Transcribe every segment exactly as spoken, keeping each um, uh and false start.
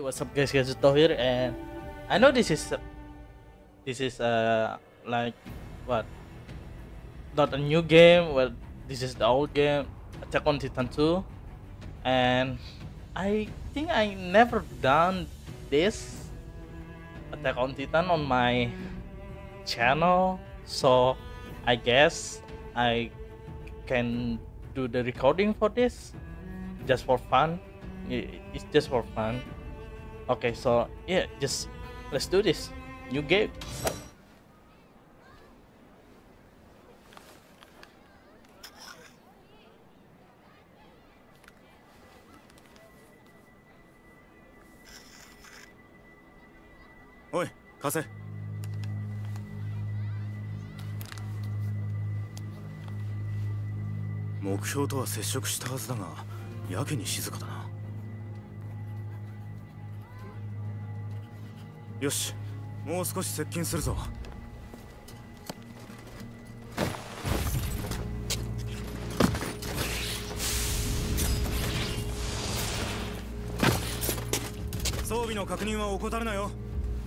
what's up guys, Gazuto here, and I know this is this is uh like what, not a new game. Well, this is the old game, Attack on Titan two, and I think I never done this Attack on Titan on my channel, so I guess I can do the recording for this just for fun. It's just for fun. Okay, so yeah, just let's do this new game. Oi, 貸せ。目標とは接触したはずだが、やけに静かだな。よし、もう少し接近するぞ。装備の確認は怠るなよ。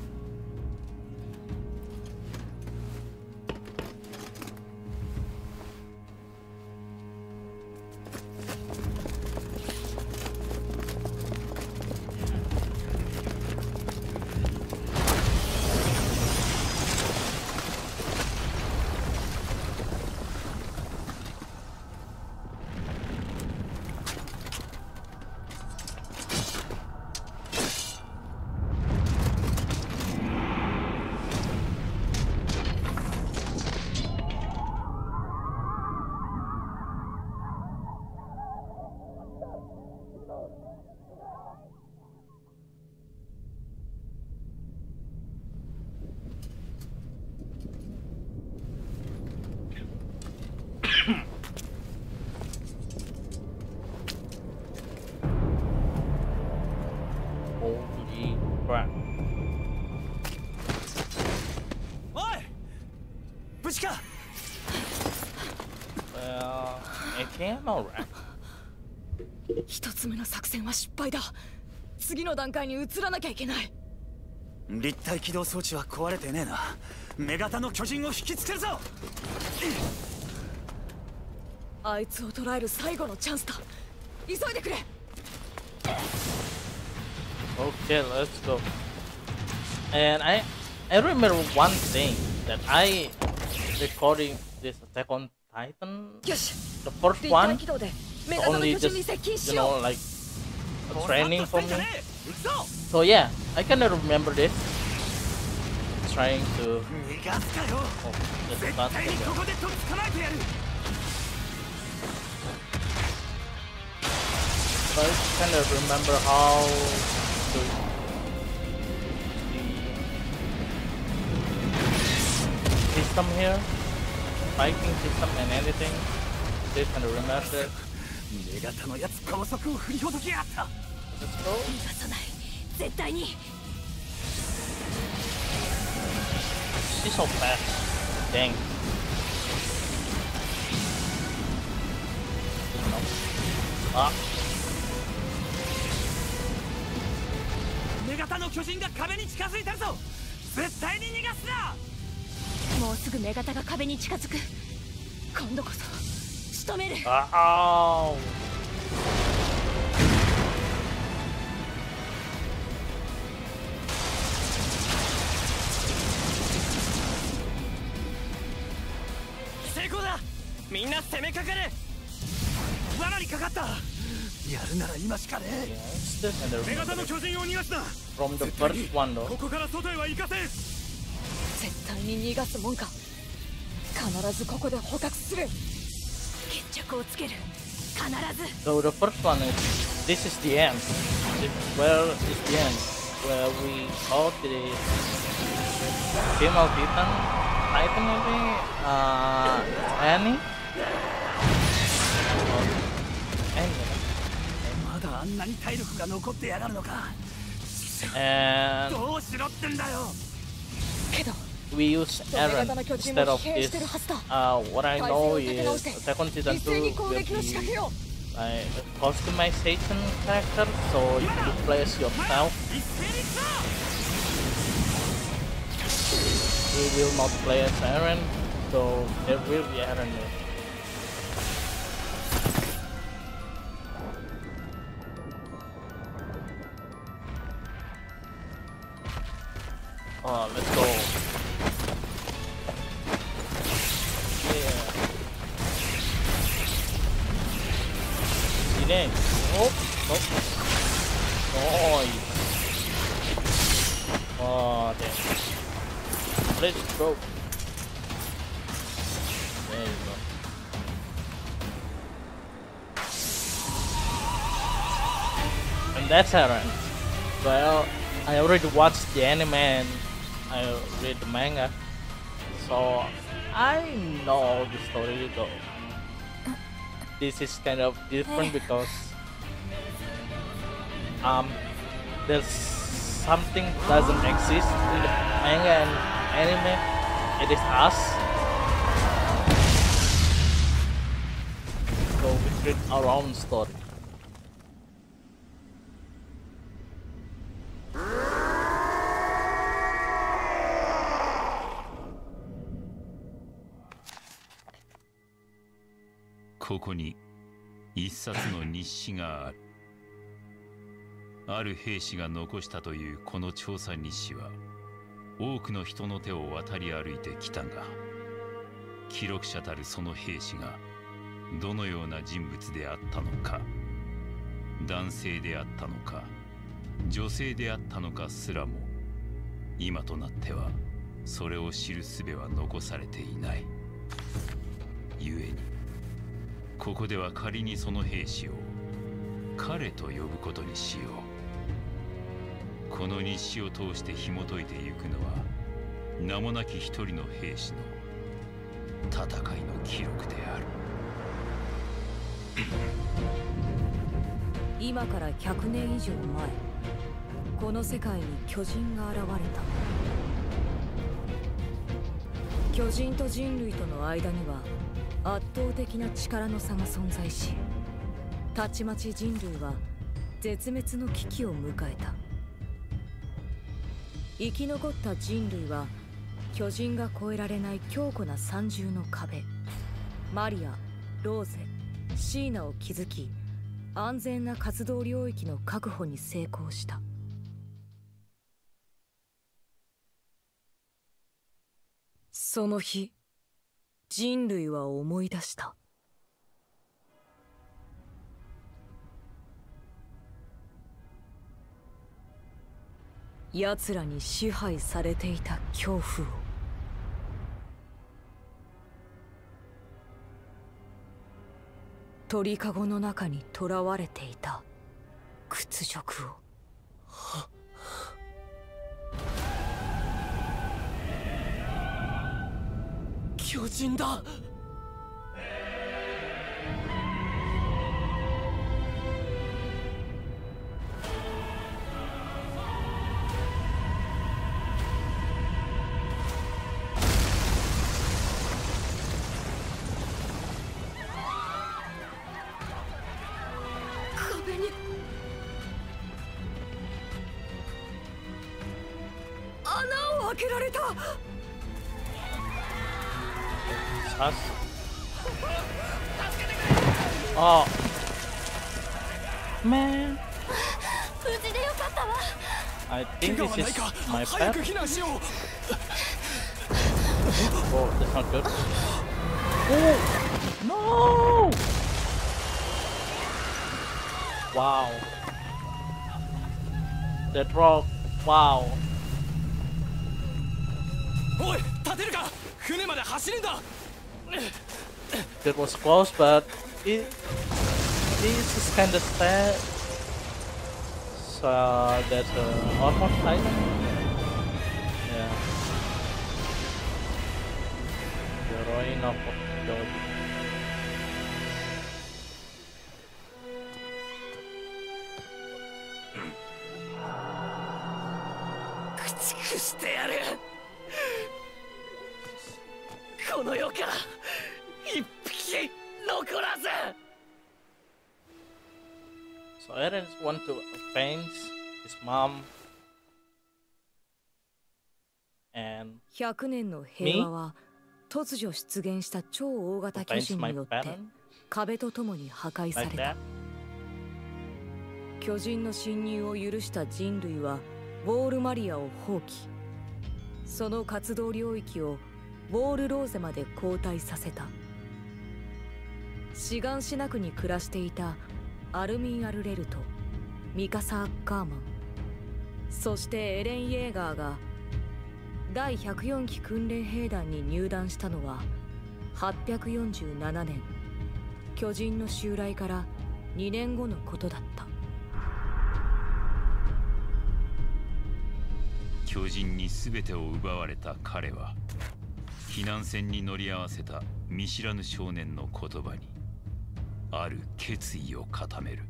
Holy crap. おい、無事か。 Well, I can't alright. 一つ目の作戦は失敗だ。次の段階に移らなきゃいけない。 立体起動装置は壊れてねえな。女型の巨人を引きつけるぞ。 あいつを捕らえる最後のチャンスだ。急いでくれ。 Okay, let's go. And I I remember one thing that I recording this Attack on Titan. よし。 The first 立 one 体起動で女 is 型の only 巨人に just 接近し you よ know う。 like a training for me. So yeah, I kind of remember this. Trying to. 逃がすかよ。 Oh, just 絶 not 対にここでとっ捕まえてやる。 But I kind of remember how to the system here, fighting system and anything. They kind of remember. 女型のやつ高速を振りほどきやがった。 Let's go. 逃がさない。絶対に。 She's so fast. Dang. Ah. 女型の巨人が壁に近づいてるぞ。絶対に逃がすな。 もうすぐ女型が壁に近づく。今度こそ仕留める。 Ow. 成功だ。みんな攻めかかれ。罠にかかった。やるなら今しかねえ。 Yeah, I still kind of 女 remember 型の it 巨人を逃がすな。 from the first one though. ここから外へは行かせん。 絶対に逃がすもんか。必ずここで捕獲する。決着をつける。必ず。 So the first one is this is the end. This, where is the end? Where we called the female Titan, Titan maybe, uh, Annie. Annie. まだあんなに体力が残ってやがるのか。 And どうしろってんだよ。 けど we use Eren instead of this. Uh, what I know is Attack on Titan two will be like a customization character, so you play as yourself. We will not play as Eren, so there will be Eren. Oh, let's go. Yeah. See them? Oh, oh. Nice. Oh, damn. Let's go. There you go. And that's Eren. Well, I already watched the anime and I read the manga, so I know the story though. This is kind of different because um there's something doesn't exist in the manga and anime. It is us. So we create our own story. ここに一冊の日誌がある。ある兵士が残したというこの調査日誌は多くの人の手を渡り歩いてきたが、記録者たるその兵士がどのような人物であったのか、男性であったのか女性であったのかすらも今となってはそれを知る術は残されていない。故にここでは仮にその兵士を彼と呼ぶことにしよう。この日誌を通して紐解いてゆくのは名もなき一人の兵士の戦いの記録である。 今からひゃくねん以上前、この世界に巨人が現れた。巨人と人類との間には圧倒的な力の差が存在し、たちまち人類は絶滅の危機を迎えた。生き残った人類は巨人が越えられない強固な三重の壁、マリア、ローゼ、シーナを築き、安全な活動領域の確保に成功した。その日、人類は思い出した。奴らに支配されていた恐怖を。鳥かごの中に囚われていた屈辱を。 巨人だ。 壁に穴を開けられた。 Us? Oh, man! I think this is my pet. Oh, that's not good. Oh, no! Wow. That rock. Wow. おい、立てるか。船まで走るんだ。 That was close, but it this is kind of sad. So that's uh, almost titan. Yeah. The ruin of God. 駆逐してやる。この世から一匹残らず。 So Eren want to avenge his mom and ひゃくねんの平和は突如出現した超大型巨 avenge 人 my によって parent 壁とともに破壊さ like れた that. 巨人の侵入を許した人類はウォールマリアを放棄。その活動領域をウォールローゼまで後退させた。シガンシナ区に暮らしていたアルミン・アルレルとミカサ・アッカーマン、そしてエレン・イェーガーがだいひゃくよんき訓練兵団に入団したのははっぴゃくよんじゅうななねん、巨人の襲来からにねんごのことだった。 巨人に全てを奪われた彼は避難船に乗り合わせた見知らぬ少年の言葉にある決意を固める。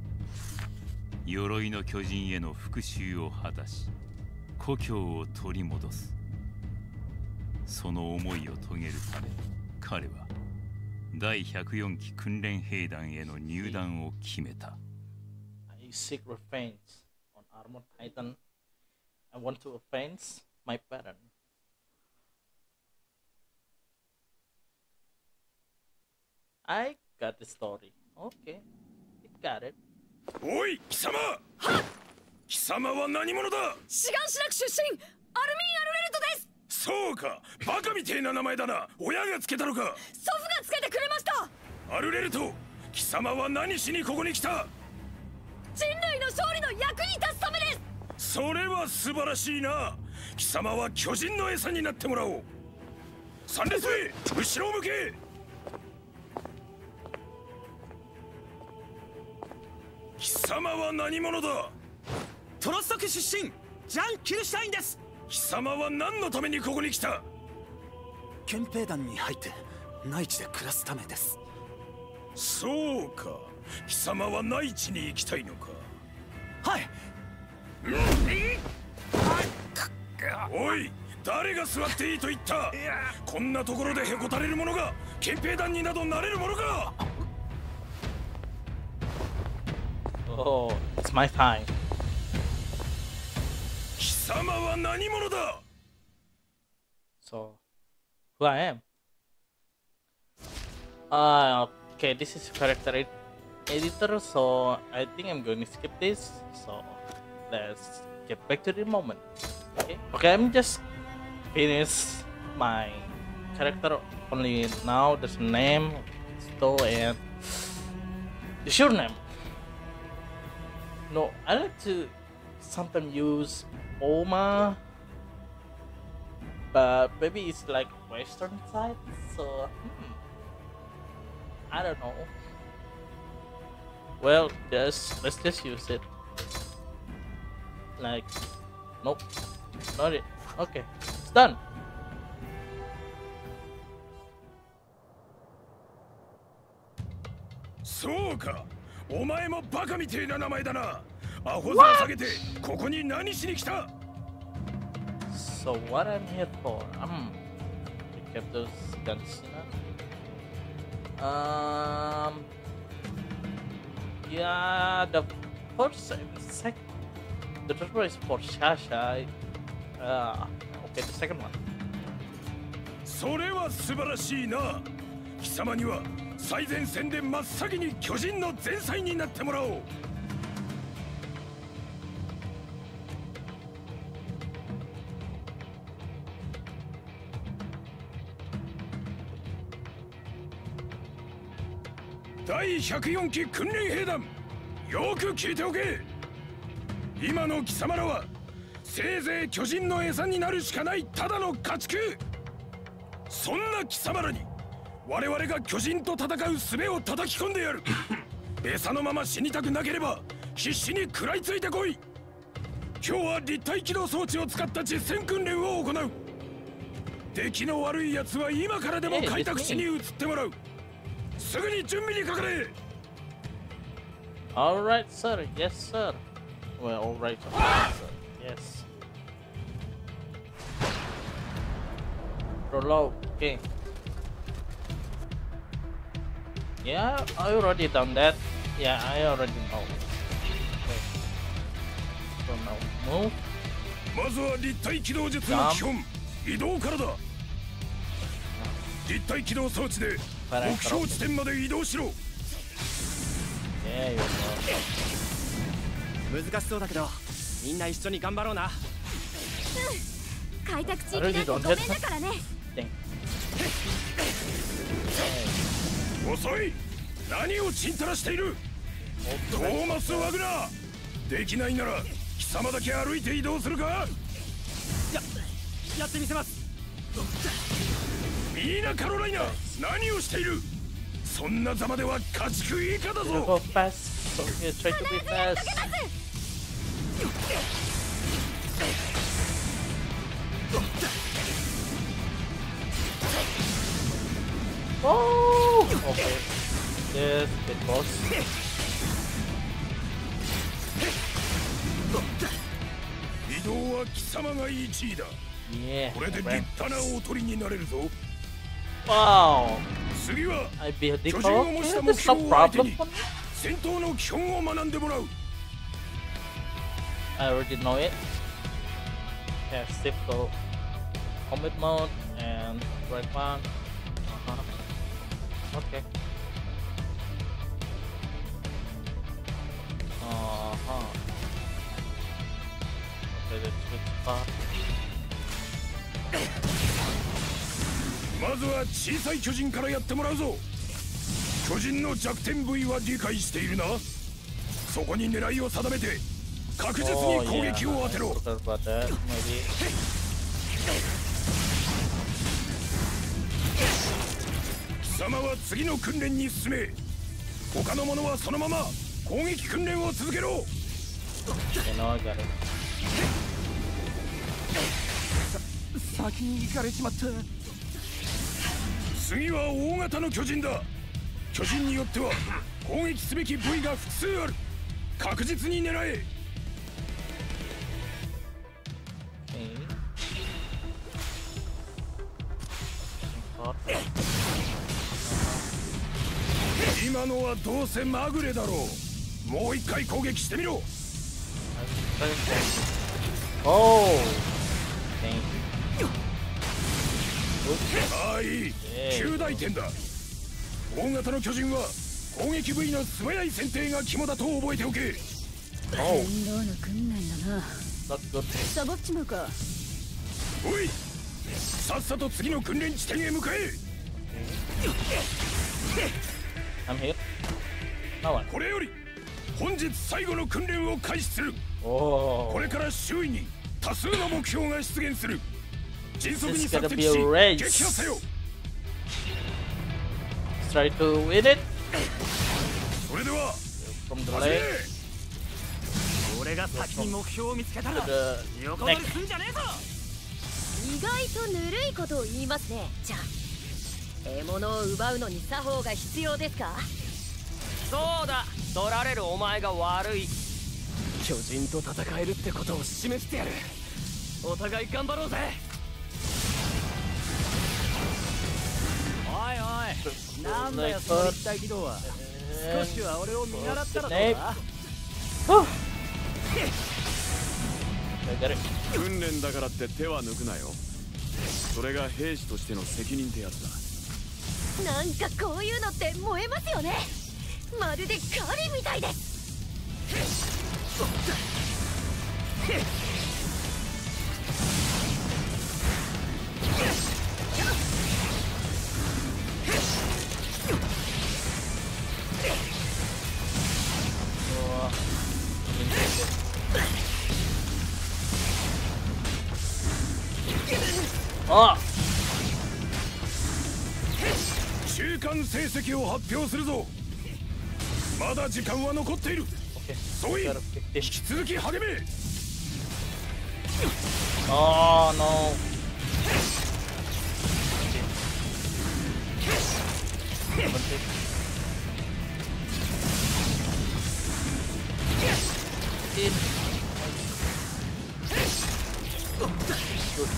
鎧の巨人への復讐を果たし故郷を取り戻す。その思いを遂げるため彼はだいひゃくよんき訓練兵団への入団を決めた。 I seek revenge on Armored Titan. I want to avenge my parent. I got the story. Okay, it got it. おい貴様、貴様は何者だ。 シガンシナ区出身アルミン・アルレルトです。 そうか、バカみてえな名前だな。親がつけたのか。 祖父がつけてくれました。 アルレルト、貴様は何しにここに来た。 人類の勝利の役に立つためです。 それは素晴らしいな。貴様は巨人の餌になってもらおう。三列目、後ろを向け。貴様は何者だ。 トロスト区出身ジャン・キルシュタインです。 貴様は何のためにここに来た。 憲兵団に入って内地で暮らすためです。 そうか、貴様は内地に行きたいのか。 はい。 おい、誰が座っていいと言った。こんなところでへこたれる者が憲兵団になどなれるものか。 Oh, it's my time. 貴様は何者だ。 So, who I am? Uh, okay, this is character ed editor, so I think I'm going to skip this. So, let's get back to the moment. Okay, okay, I'm just finish my character only now. There's name, store, and the surname. No, I like to sometimes use Oma, but maybe it's like Western side, so hmm, I don't know. Well, just let's just use it. Like, nope, not it. Okay, it's done. そうか、お前もバカみてえな名前だな。アホ面下げてここに何しに来た。 So what I'm here for? Um, recap those Gansina. Um, yeah, the first and second, the first one is for Shasha. Uh, okay, the second one. それは素晴らしいな。貴様には最前線で真っ先に巨人の前菜になってもらおう。だいひゃくよんき訓練兵団、よく聞いておけ。今の貴様らはせいぜい巨人の餌になるしかないただの家畜。そんな貴様らに我々が巨人と戦う術を叩き込んでやる。餌のまま死にたくなければ必死に食らいついてこい。今日は立体機動装置を使った実戦訓練を行う。出来の悪い奴は今からでも開拓地に移ってもらう。すぐに準備にかかれ。 Alright, sir. Yes, sir. Well, alright, sir. Yes. Prologue. Okay. Yeah, I already done that. Yeah, I already know. So now move. まずは立体起動術の基本移動からだ。立体起動装置で目標地点まで移動しろ。 Yeah, you know. 難しそうだけどみんな一緒に頑張ろうな。 開拓地域なんてごめんだからね。 遅い。何をちんたらしている。トーマス・ワグナー、できないなら貴様だけ歩いて移動するか。 ややってみせます。 ミーナ・カロライナ、何をしている。そんなざまでは家畜以下だ You ぞ。 go fast. So you try to be fast. Oh, okay. Yes, it was. 移動は貴様がいちいだ。 Yeah. これで立派なおとりになれるぞ。 Wow. 次は I be a 巨 dick. 人を模した Okay, 目 that's 標 no を相手 problem に for me. 戦闘の基本を学んでもらう。 I already know it. Yeah, shift to combat mode and right one. Uh-huh. Okay. Uh-huh. Okay, let's switch back. まずは小さい巨人からやってもらうぞ。巨人の弱点部位は理解しているな。そこに狙いを定めて確実 Oh, に攻 yeah. 撃を当て I ろ。 forgot about that. Maybe. 貴様は次の訓練に進め。他の者はそのまま攻撃訓練を続けろ。 Okay, now I got it. 先に行かれちまった。 次は大型の巨人だ。巨人によっては攻撃すべき部位が複数ある。確実に狙え。 Okay. 今のはどうせまぐれだろう。もう一回攻撃してみろ。 Oh. Thank you. ああ、いい。及第点だ。大型の巨人は攻撃部位の素早い選定が肝だと覚えておけ。 Oh, 面倒な訓練だな。 that's good. サボっちまうか。 おい、さっさと次の訓練地点へ向かえ。 I'm here. Now what? これより本日最後の訓練を開始する。 Oh. これから周囲に多数の目標が出現する。迅速に This is 索 gonna 敵 be し a race. 撃破せよ。 Let's try to win it それでは from the 始め。 leg 俺が先に目標を見つけたら to the 横取 neck. りすんじゃねえぞ。 意外とぬるいことを言いますね。じゃあ獲物を奪うのに作法が必要ですか。 そうだ、取られるお前が悪い。巨人と戦えるってことを示してやる。お互い頑張ろうぜ。おいおい、なんだよその立体起動は。少しは俺を見習ったらどうだ。 Oh. I got it. 訓練だからって手は抜くなよ。それが兵士としての責任ってやつだ。 なんかこういうのって燃えますよね。まるで狩りみたいです。 Oh. 中間成績を発表するぞ。まだ時間は残っている。 Okay. そうい Gotta pick 引 this. き続き励め。 Oh no. It. Good.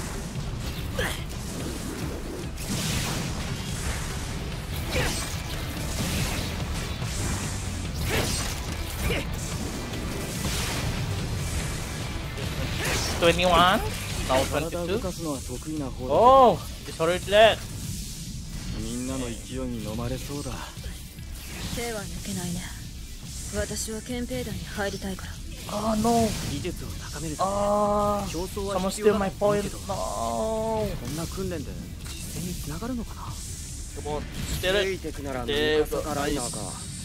twenty-one, now 体を動 twenty-two. かすのは得意な方だ。 Oh, it's already dead. みんなの勢いに飲まれそうだ。 手は抜けないね。私は憲兵団に入りたいから。 Oh no. 技術を高めるため Oh, 競争は someone 必要 steal だ my と思う point. けど、 No. こんな訓練で実践につながるのかな。 Come on, steal つ it. いてくなら Dave, 昔からライナーか。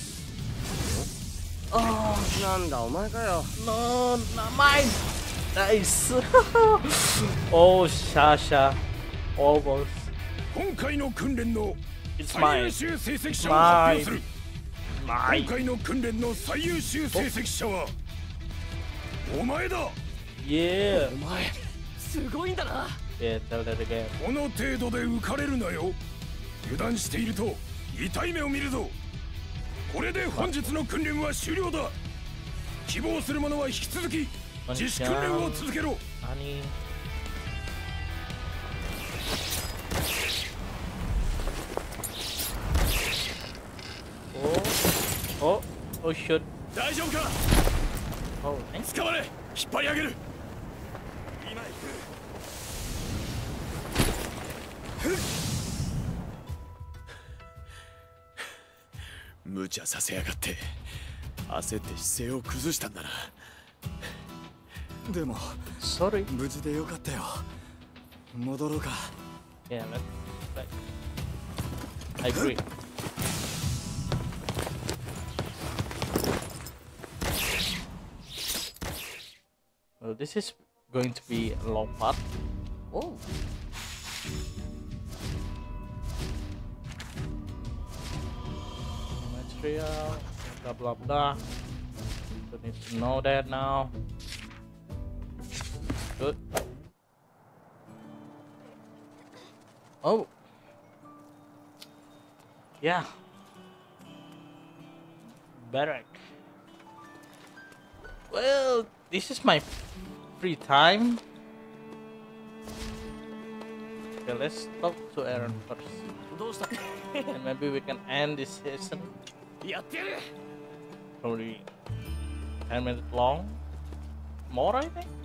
Oh, なんだお前かよ。 no, not mine. Nice. Oh, Sasha. Almost. 今回の訓練の It's 最 mine. 優秀成績者を発表する。 Mine. 今回の訓練の最優秀成績者はお前だ。 Yeah. お前すごいんだな。 Yeah, tell that again. この程度で浮かれるなよ。油断していると痛い目を見るぞ。これで本日の訓練は終了だ。希望する者は引き続き自主訓練を続けろ。 Honey. Oh, oh, oh shit. 大丈夫か。 Oh, thanks. 捕まれ。引っ張り上げる。今行く。無茶させやがって焦って姿勢を崩したんだな。 でも Sorry. 無事でよかったよ。戻ろうか。 Yeah, let's. Right. I agree. Well, this is going to be a long part. Oh. Material, blah blah blah. Don't need to know that now. Good. Oh. Yeah. Barrack. Well, this is my free time. Okay, let's talk to Aaron first. どうした？ And maybe we can end this session. やってやる。 Probably ten minutes long. More, I think.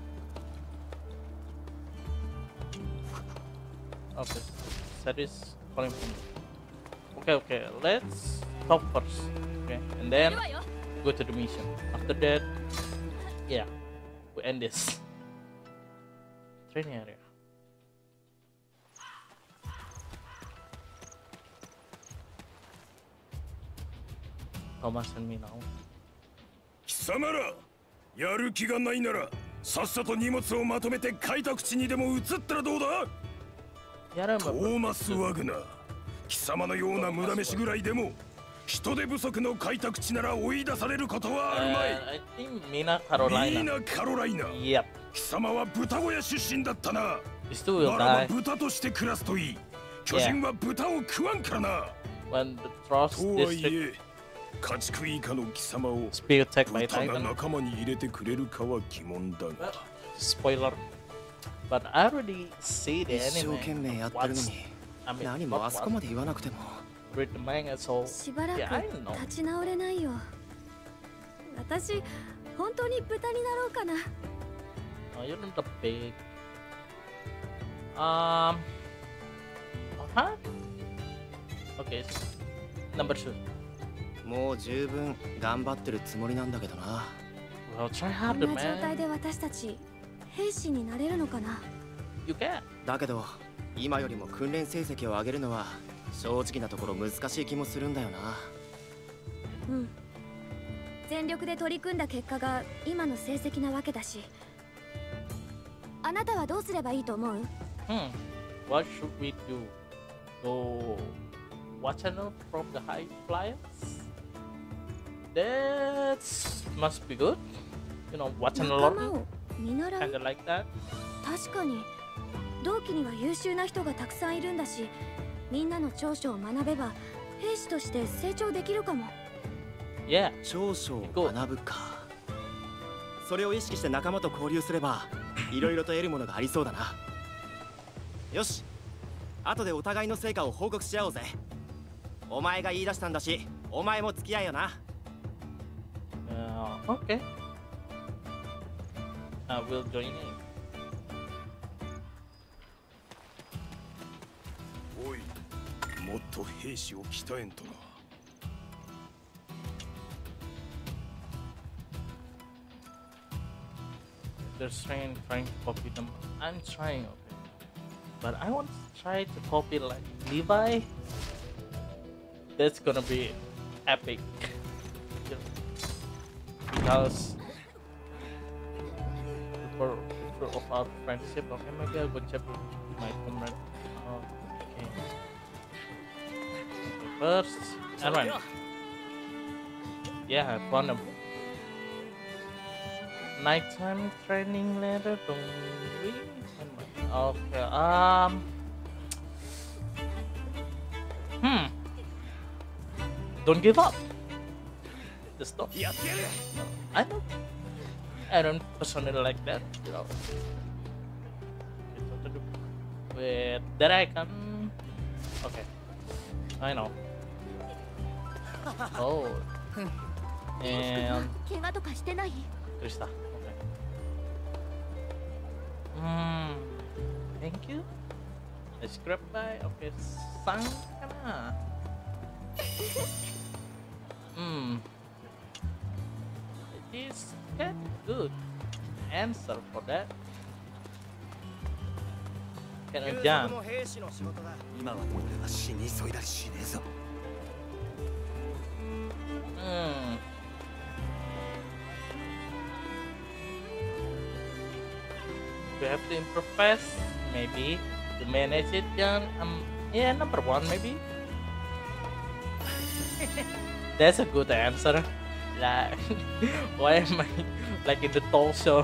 Okay, that is calling from. Okay, okay, let's talk first. Okay, and then go to the mission. After that, yeah, we end this training area. Thomas and me now. 貴様らやる気がないならさっさと荷物をまとめて開拓地にでも移ったらどうだ。 Yeah, I ト remember. ーマス・ワグナー、貴様のような無駄飯ぐらいでも人手不足の開拓地なら追い出されることはあるま Uh, い。 I think Mina ミ Carolina. ーナ・カロライナ、 Yep, 貴様は豚小屋出身だったな。 these two will ならば die 豚として暮らすといい。巨人は豚を食わんからな。 when the Frost とはい District え、家畜以下の貴様を spear attacked by 豚が Titan. 仲間に入れてくれるかは疑問だが。 Spoiler. But I already see the 一生懸 anime. 命やってるの What's- に I mean, 何も what あそこまで言わなくても。 read the manga, so しばら yeah, I く know. 立ち直れないよ。私本当に豚になろうかな。 Oh, you're not a pig. Um. Huh? Okay. So number two. もう十分頑張ってるつもりなんだけどな。 Well, try こん harder, な状態 man. で私たち兵士になれるのかな。 You can. だけど今よりも訓練成績を上げるのは正直なところ難しい気もするんだよな。 うん。全力で取り組んだ結果が今の成績なわけだし。あなたはどうすればいいと思う？ Hmm. What should we do? Go watch channel from the high flyers? That must be good. You know, watching a 仲 lot. 間を見習う。 Kinda like that. 確かに同期には優秀な人がたくさんいるんだし、みんなの長所を学べば兵士として成長できるかも。 Yeah. 長所を学ぶか。それを意識して仲間と交流すればいろいろと得るものがありそうだな。よし、後でお互いの成果を報告し合おうぜ。お前が言い出したんだし、お前も付き合いよな。 Uh, okay. I will join in. おい、もっと兵士を鍛えんとな。 They're trying, trying to copy them. I'm trying, okay. But I want to try to copy like Levi. That's gonna be epic. Because for, for of our friendship, okay, maybe I'll go check with my comrade. Oh, okay. Okay, first, Aaron. Yeah, I found them. Nighttime training later. Don't we? Okay. Um. Hmm. Don't give up. Just stop. I don't. I don't personally like that. You know. With that I can. Okay. I know. Oh. And. Krista. Okay. Hmm. Thank you. Let's grab by. Okay. Sang kana. Hmm. It is kind of good answer for that. Can I jump? 今は俺は死に急いだりしねえぞ。 Hmm. We have to improvise, maybe to manage it. Young, um, yeah, number one, maybe. That's a good answer. Like, why am I like in the talk show?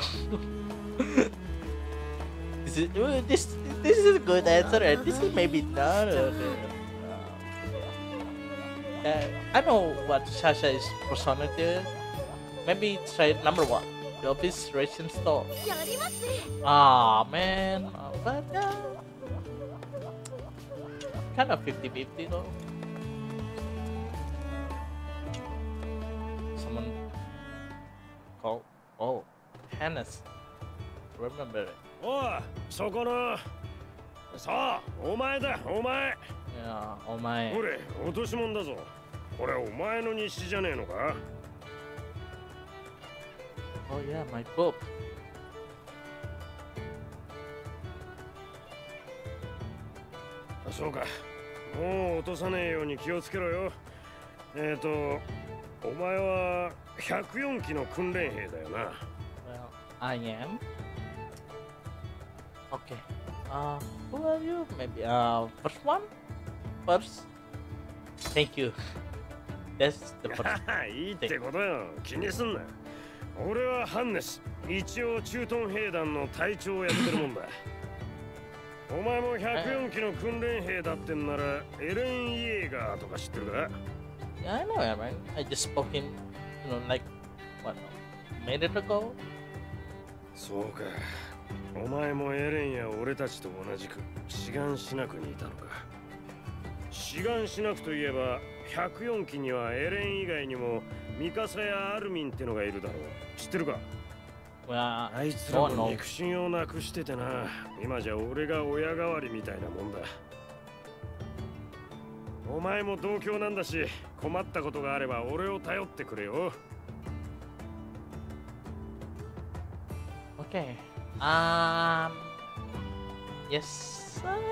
This is uh, this this is a good answer, and this is maybe not. Uh, uh, I know what Sasha is personality. Maybe try number one. The office ration store. Ah man, uh, but uh, kind of fifty fifty though. Someone called, oh, Hannes. Remember it. おい、そこの。さあ、お前だ、お前。 いや、お前。 これ、落とし物だぞ。これお前の日誌じゃねえのか？ Oh yeah, my book. そうか。もう落とさねえように気をつけろよ。えっと、お前はひゃくよんきの訓練兵だよな。 Well, I am. Okay. Uh, who are you? Maybe uh, first one. First. Thank you. That's the first. いいってことよ。気にすんな。俺はハンネス。一応駐屯兵団の隊長をやってるもんだ。お前もひゃくよんきの訓練兵だってんならエレン・イエーガーとか知ってるか？ Yeah, I know, Aaron. I just spoke in, you know, like what, a minute ago. そうか。お前もエレンや俺たちと同じく志願しなくにいたのか。志願しなくといえばひゃくよんきにはエレン以外にもミカサやアルミンってのがいるだろう。知ってるか？ Well, あいつらも肉親をなくしててな。今じゃ俺が親代わりみたいなもんだ。お前も同郷なんだし、困ったことがあれば俺を頼ってくれよ。 okay. Um. Yes, sir.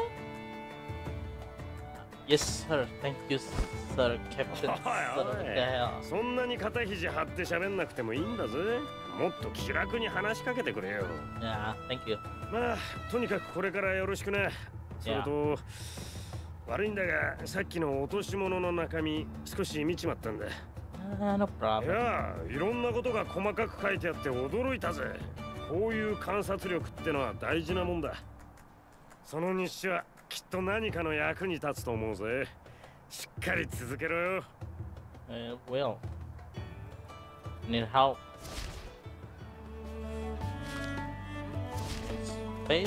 Yes, sir. Thank you, sir, Captain. そんなに肩肘張って喋んなくてもいいんだぜ。もっと気楽に話しかけてくれよ。 Yeah, thank you. まあ、とにかくこれからよろしくな。それと、悪いんだが、さっきの落とし物の中身、少し見ちまったんだ。 Uh, no problem. いや、いろんなことが細かく書いてあって驚いたぜ。こういう観察力ってのは大事なもんだ。その日誌はきっと何かの役に立つと思うぜ。しっかり続けろよ。 Uh, well, need help. Space.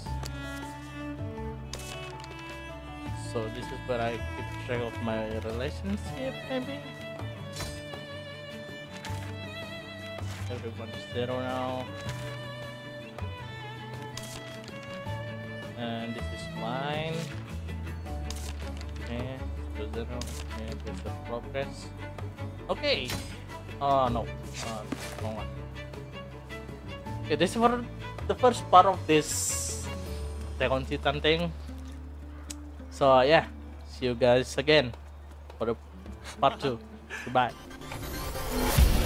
So this is where I keep track of my relationship, maybe. Everyone's zero now. And this is mine. to zero. Okay, there's the progress. Okay. Oh no. Uh, wrong one. Okay, this is for the first part of this Attack on Titan thing. So yeah, see you guys again for the part two. Goodbye.